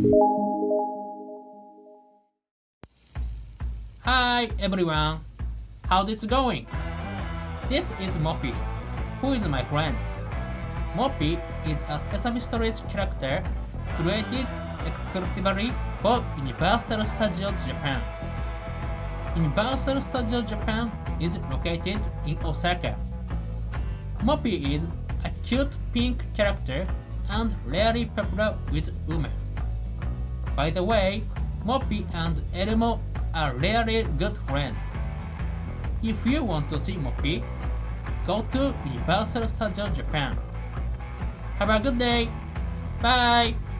Hi everyone, how's it going? This is Moppy, who is my friend. Moppy is a Sesame Street character created exclusively for Universal Studios Japan. Universal Studios Japan is located in Osaka. Moppy is a cute pink character and really popular with women. By the way, Moppy and Elmo are really good friends. If you want to see Moppy, go to Universal Studios Japan. Have a good day. Bye.